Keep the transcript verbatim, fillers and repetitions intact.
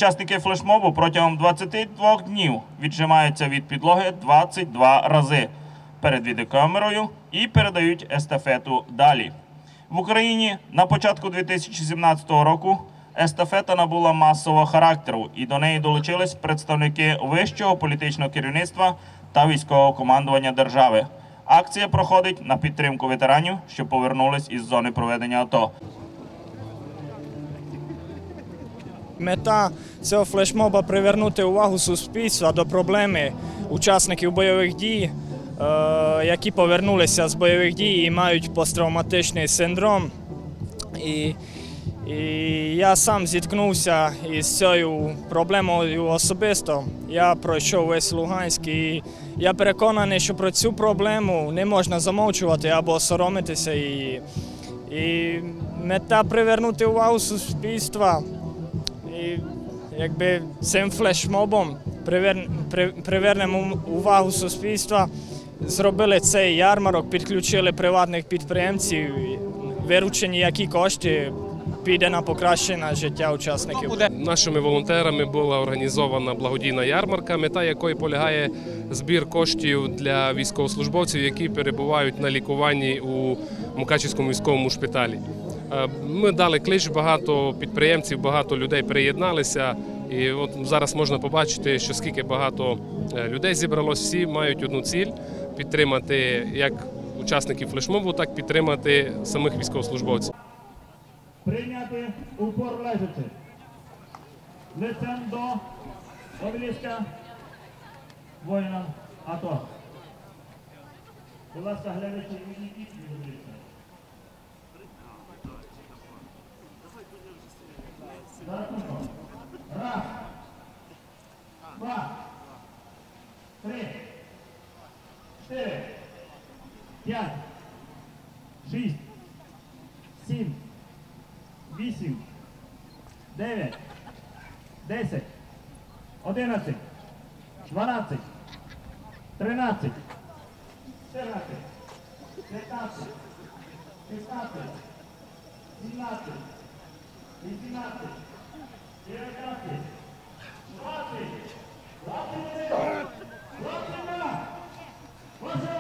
Учасники флешмобу протягом двадцяти двох днів віджимаються від підлоги двадцять два рази перед відеокамерою і передають естафету далі. В Україні на початку дві тисячі сімнадцятого року естафета набула масового характеру, і до неї долучились представники вищого політичного керівництва та військового командування держави. Акція проходить на підтримку ветеранів, що повернулись із зони проведення АТО. Мета цього флешмоба – привернути увагу суспільства до проблеми учасників бойових дій, які повернулися з бойових дій і мають посттравматичний синдром. І, і я сам зіткнувся із цією проблемою особисто. Я пройшов весь Луганськ і я переконаний, що про цю проблему не можна замовчувати або соромитися. І, і мета – привернути увагу суспільства. І якби цим флешмобом привернемо увагу суспільства, зробили цей ярмарок, підключили приватних підприємців, виручені які кошти піде на покращення життя учасників. Нашими волонтерами була організована благодійна ярмарка, мета якої полягає збір коштів для військовослужбовців, які перебувають на лікуванні у Мукачівському військовому шпиталі. Ми дали клич, багато підприємців, багато людей приєдналися. І от зараз можна побачити, що скільки багато людей зібралось, всі мають одну ціль – підтримати як учасників флешмобу, так і підтримати самих військовослужбовців. Прийняти упор лежачи. Лицем до обеліска воїнам АТО. Будь ласка, глядачі, відійдіть від обеліска. Раз, два, три, чотири, п'ять, шість, сім, вісім, дев'ять, десять, одинадцять, дванадцять, тринадцять, чотирнадцять, п'ятнадцять, шістнадцять, сімнадцять, вісімнадцять, дев'ятнадцять, двадцять, двадцять один, двадцять два, двадцять